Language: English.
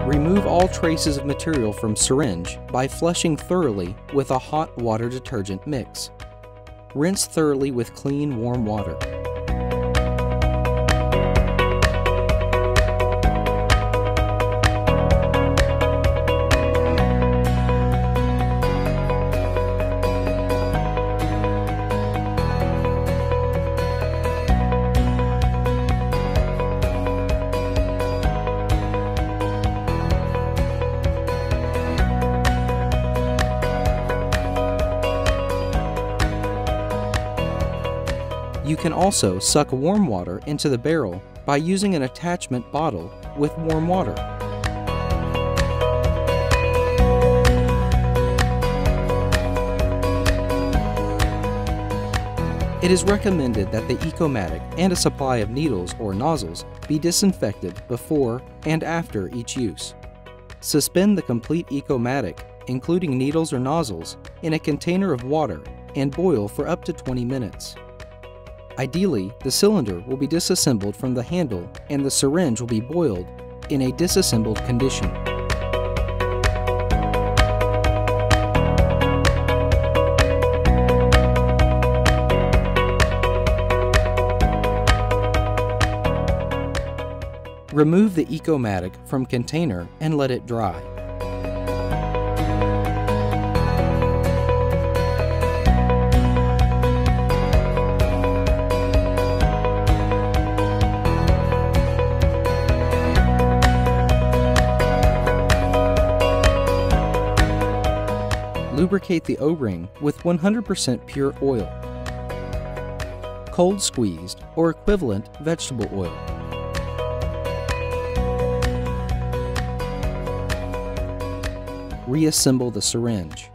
Remove all traces of material from syringe by flushing thoroughly with a hot water detergent mix. Rinse thoroughly with clean, warm water. You can also suck warm water into the barrel by using an attachment bottle with warm water. It is recommended that the Ecomatic and a supply of needles or nozzles be disinfected before and after each use. Suspend the complete Ecomatic, including needles or nozzles, in a container of water and boil for up to 20 minutes. Ideally, the cylinder will be disassembled from the handle and the syringe will be boiled in a disassembled condition. Remove the Ecomatic from container and let it dry. Lubricate the O-ring with 100% pure oil, cold squeezed or equivalent vegetable oil. Reassemble the syringe.